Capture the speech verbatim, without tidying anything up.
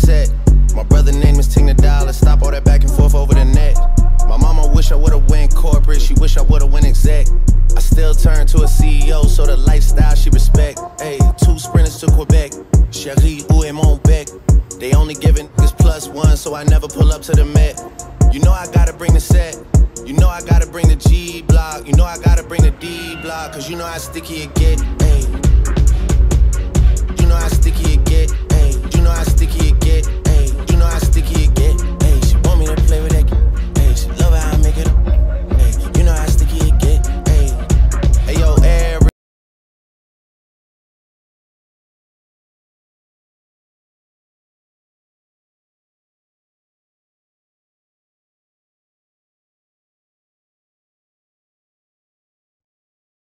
set. My brother name is Ting the Dollar, stop all that back and forth over the net. My mama wish I would've went corporate, she wish I would've went exec. I still turn to a C E O, so the lifestyle she respect. Hey, two sprinters to Quebec, Chérie, où est mon bec? They only giving niggas plus one, so I never pull up to the Met. You know I gotta bring the set, you know I gotta bring the G block, you know I gotta bring the D block, cause you know how sticky it get, ayy. You know how sticky it get, ayy. You know how sticky it get.